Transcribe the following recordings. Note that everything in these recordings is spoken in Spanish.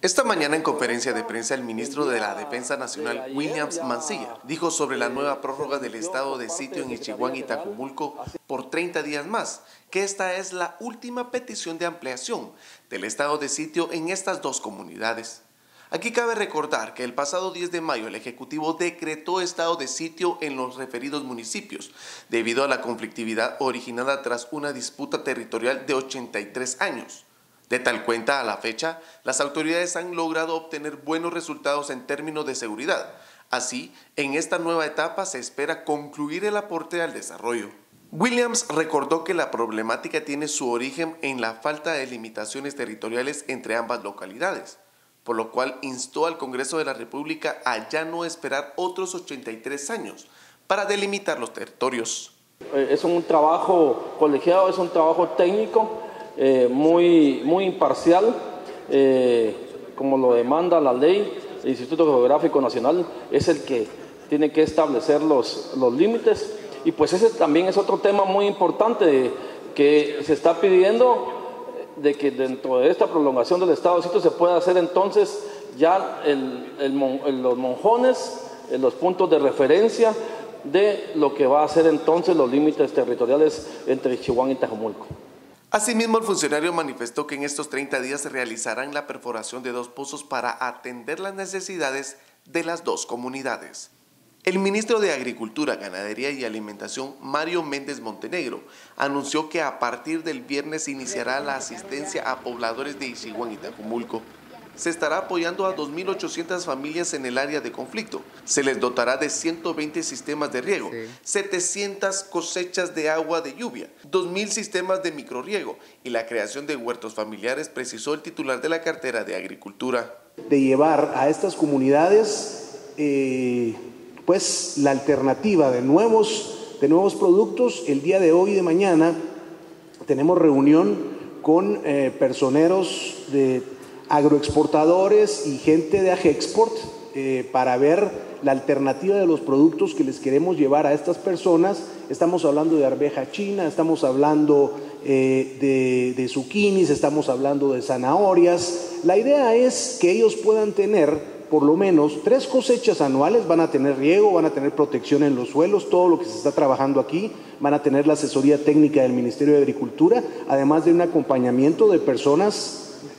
Esta mañana en conferencia de prensa el ministro de la Defensa Nacional, William Mancilla, dijo sobre la nueva prórroga del estado de sitio en Ichihuán y Tajumulco por 30 días más, que esta es la última petición de ampliación del estado de sitio en estas dos comunidades. Aquí cabe recordar que el pasado 10 de mayo el Ejecutivo decretó estado de sitio en los referidos municipios, debido a la conflictividad originada tras una disputa territorial de 83 años. De tal cuenta, a la fecha, las autoridades han logrado obtener buenos resultados en términos de seguridad. Así, en esta nueva etapa se espera concluir el aporte al desarrollo. Williams recordó que la problemática tiene su origen en la falta de limitaciones territoriales entre ambas localidades, por lo cual instó al Congreso de la República a ya no esperar otros 83 años para delimitar los territorios. Es un trabajo colegiado, es un trabajo técnico, muy imparcial, como lo demanda la ley. El Instituto Geográfico Nacional es el que tiene que establecer los límites, y pues ese también es otro tema muy importante que se está pidiendo, de que dentro de esta prolongación del estado de sitio se pueda hacer entonces ya los monjones, los puntos de referencia de lo que va a ser entonces los límites territoriales entre Ichihuán y Tajumulco. Asimismo, el funcionario manifestó que en estos 30 días se realizarán la perforación de 2 pozos para atender las necesidades de las dos comunidades. El ministro de Agricultura, Ganadería y Alimentación, Mario Méndez Montenegro, anunció que a partir del viernes iniciará la asistencia a pobladores de Ichihuán y Tajumulco. Se estará apoyando a 2.800 familias en el área de conflicto. Se les dotará de 120 sistemas de riego, 700 cosechas de agua de lluvia, 2.000 sistemas de microrriego y la creación de huertos familiares, precisó el titular de la cartera de Agricultura. De llevar a estas comunidades pues la alternativa de nuevos productos. El día de hoy y de mañana tenemos reunión con personeros de agroexportadores y gente de Agexport para ver la alternativa de los productos que les queremos llevar a estas personas. Estamos hablando de arveja china, estamos hablando de zucchinis, estamos hablando de zanahorias. La idea es que ellos puedan tener por lo menos 3 cosechas anuales, van a tener riego, van a tener protección en los suelos, todo lo que se está trabajando aquí, van a tener la asesoría técnica del Ministerio de Agricultura, además de un acompañamiento de personas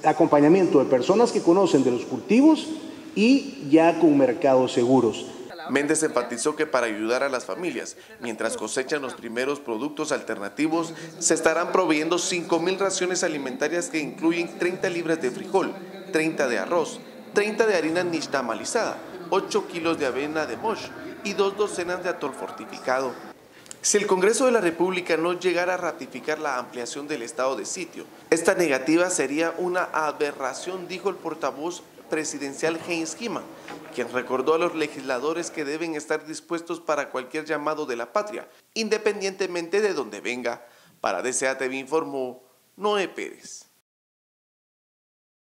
que conocen de los cultivos y ya con mercados seguros. Méndez enfatizó que para ayudar a las familias, mientras cosechan los primeros productos alternativos, se estarán proveyendo 5.000 raciones alimentarias que incluyen 30 libras de frijol, 30 de arroz, 30 de harina nixtamalizada, 8 kilos de avena de mosh y 2 docenas de atol fortificado. Si el Congreso de la República no llegara a ratificar la ampliación del estado de sitio, esta negativa sería una aberración, dijo el portavoz presidencial Heinz Gima, quien recordó a los legisladores que deben estar dispuestos para cualquier llamado de la patria, independientemente de donde venga. Para DCA TV informó Noé Pérez.